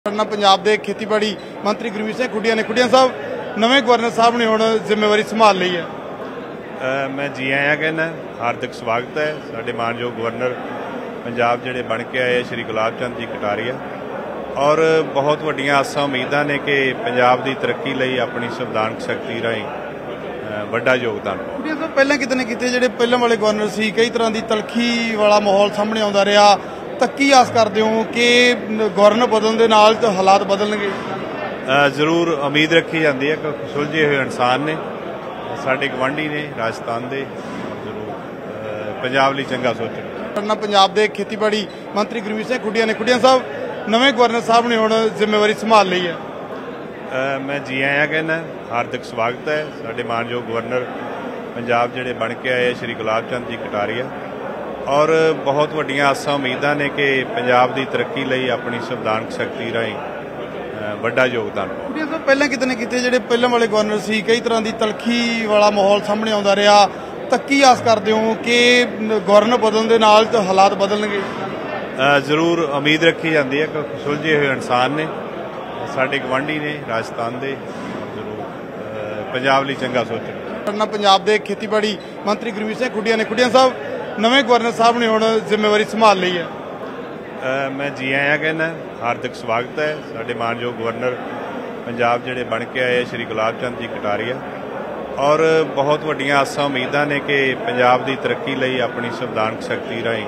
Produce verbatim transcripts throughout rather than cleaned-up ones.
पंजाब के खेतीबाड़ी मंत्री गुरमीत सिंह खुडिया ने खुडिया साहब नवे गवर्नर साहब ने हुण जिम्मेवारी संभाल ली है। आ, मैं जी आया कहना हार्दिक स्वागत है साडे मानयोग गवर्नर पंजाब जिहड़े बन के आए श्री गुलाब चंद जी कटारिया और बहुत वड्डियां आसां उम्मीदां ने कि पंजाब की तरक्की लई अपनी संविधानक शक्ति राहीं वड्डा योगदान। पहले किते ने किते जिहड़े पहले वाले गवर्नर सी कई तरह की तलखी वाला माहौल सामने आउंदा रहा, तक्की आस करते हो कि गवर्नर बदलने के नाल तो हालात बदलणगे? जरूर उम्मीद रखी जाती है कि सुलझे हुए इंसान ने साडे गवांढी ने राजस्थान के जरूर पंजाब लई चंगा सोचण। पंजाब के खेतीबाड़ी मंत्री गुरमीत सिंह खुडिया ने खुडिया साहब नवे गवर्नर साहब ने हुण जिम्मेवारी संभाल ली है। आ, मैं जी आया कहना हार्दिक स्वागत है साडे मानयोग गवर्नर पंजाब जिहड़े बन के आए श्री गुलाब चंद जी कटारिया और बहुत वड्डियां आसां उम्मीदां ने कि पंजाब की तरक्की लई अपनी संविधानक शक्ति राहीं वड्डा योगदान। पहले किते ने किते जिहड़े पहले वाले गवर्नर सी कई तरह की तलखी वाला माहौल सामने आउंदा रहा, तक्की आस करते हो कि गवर्नर बदलने के नाल तो हालात बदलणगे? जरूर उम्मीद रखी जाती है कि सुलझे हुए इंसान ने साडे गवांढी ने राजस्थान के जरूर पंजाब लई चंगा सोचण। पंजाब के खेतीबाड़ी मंत्री गुरमीत सिंह खुडिया ने खुडिया साहब नवे गवर्नर साहब ने हुण जिम्मेवारी संभाल ली है। आ, मैं जी आया कहना हार्दिक स्वागत है साडे मानयोग गवर्नर पंजाब जिहड़े बन के आए श्री गुलाब चंद जी कटारिया और बहुत वड्डियां आसां उम्मीदां ने कि पंजाब की तरक्की लई अपनी संविधानक शक्ति राहीं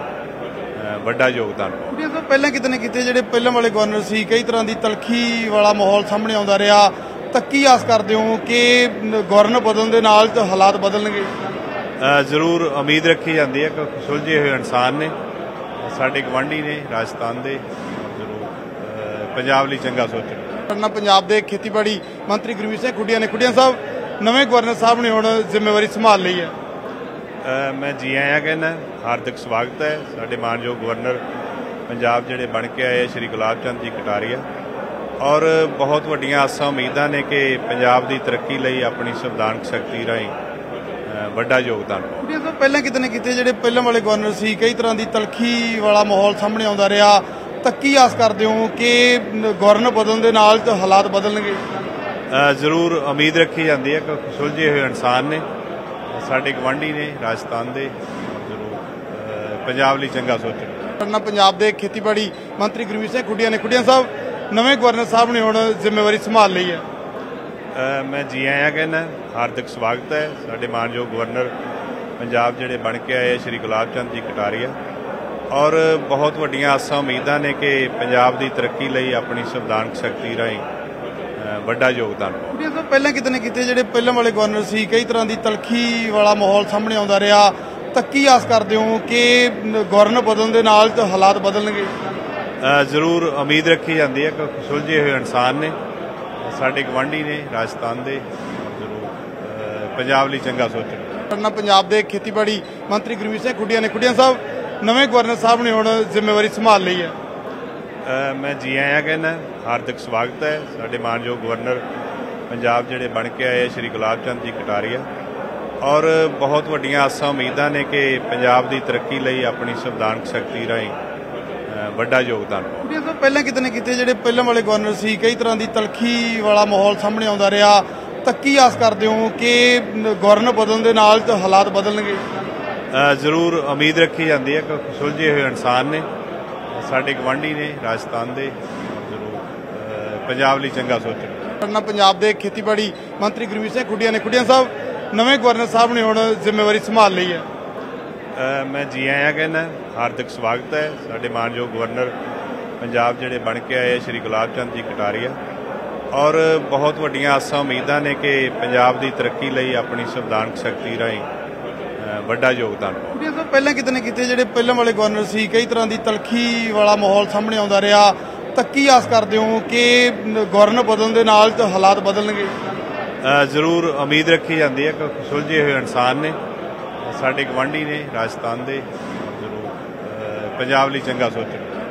वड्डा योगदान। पहले किते ने किते जिहड़े पहले वाले गवर्नर सी कई तरह की तलखी वाला माहौल सामने आउंदा रहा, तक्की आस करते हो कि गवर्नर बदलने के नाल तो हालात बदलणगे? जरूर उम्मीद रखी जाती है कि सुलझे हुए इंसान ने साडे गवांढी ने राजस्थान के जरूर पंजाब लई चंगा सोचण। पंजाब के खेतीबाड़ी मंत्री गुरमीत सिंह खुडिया ने खुडिया साहब नवे गवर्नर साहब ने हुण जिम्मेवारी संभाल ली है। आ, मैं जी आया कहना हार्दिक स्वागत है साडे मानयोग गवर्नर पंजाब जिहड़े बन के आए श्री गुलाब चंद जी कटारिया और बहुत वड्डियां आसां उम्मीदां ने कि पंजाब की तरक्की लई अपनी संविधानक शक्ति राहीं वड्डा योगदान। पहले किते ने किते जिहड़े पहले वाले गवर्नर सी कई तरह की तलखी वाला माहौल सामने आउंदा रहा, तक्की आस करते हो कि गवर्नर बदलने के नाल तो हालात बदलणगे? जरूर उम्मीद रखी जाती है कि सुलझे हुए इंसान ने साडे गवांढी ने राजस्थान के जरूर पंजाब लई चंगा सोचण। पंजाब के खेतीबाड़ी मंत्री गुरमीत सिंह खुडिया ने खुडिया साहब नवे गवर्नर साहब ने हुण जिम्मेवारी संभाल ली है। आ, मैं जी आया कहना हार्दिक स्वागत है साडे मानयोग गवर्नर पंजाब जिहड़े बन के आए श्री गुलाब चंद जी कटारिया और बहुत वड्डियां आसां उम्मीदां ने कि पंजाब की तरक्की लई अपनी संविधानक शक्ति राहीं वड्डा योगदान। पहले किते ने किते जिहड़े पहले वाले गवर्नर सी कई तरह की तलखी वाला माहौल सामने आउंदा रहा, तक्की आस करते हो कि गवर्नर बदलने के नाल तो हालात बदलणगे? जरूर उम्मीद रखी जाती है कि सुलझे हुए इंसान ने साडे गवांढी ने राजस्थान के जरूर पंजाब लई चंगा सोचण। पंजाब के खेतीबाड़ी मंत्री गुरमीत सिंह खुडिया ने खुडिया साहब नवे गवर्नर साहब ने हुण जिम्मेवारी संभाल ली है। आ, मैं जी आया कहना हार्दिक स्वागत है साडे मानयोग गवर्नर पंजाब जिहड़े बन के आए श्री गुलाब चंद जी कटारिया और बहुत वड्डियां आसां उम्मीदां ने कि पंजाब की तरक्की लई अपनी संविधानक शक्ति राहीं वड्डा योगदान। पहले किते ने किते जिहड़े पहले वाले गवर्नर सी कई तरह की तलखी वाला माहौल सामने आउंदा रहा, तक्की आस करते हो कि गवर्नर बदलने के नाल तो हालात बदलणगे? जरूर उम्मीद रखी जाती है कि सुलझे हुए इंसान ने साडे गवांढी ने राजस्थान के जरूर पंजाब लई चंगा सोचण। पंजाब के खेतीबाड़ी मंत्री गुरमीत सिंह खुडिया ने खुडिया साहब नवे गवर्नर साहब ने हुण जिम्मेवारी संभाल ली है। आ, मैं जी आया कहना हार्दिक स्वागत है साडे मानयोग गवर्नर पंजाब जिहड़े बन के आए श्री गुलाब चंद जी कटारिया और बहुत वड्डियां आसां उम्मीदां ने कि पंजाब की तरक्की लई अपनी संविधानक शक्ति राहीं वड्डा योगदान। पहले किते ने किते जिहड़े पहले वाले गवर्नर सी कई तरह की तलखी वाला माहौल सामने आउंदा रहा, तक्की आस करते हो कि गवर्नर बदलने के नाल तो हालात बदलणगे? जरूर उम्मीद रखी जाती है कि सुलझे हुए इंसान ने साडे गवांढी ने राजस्थान के जरूर पंजाब लई चंगा सोचण।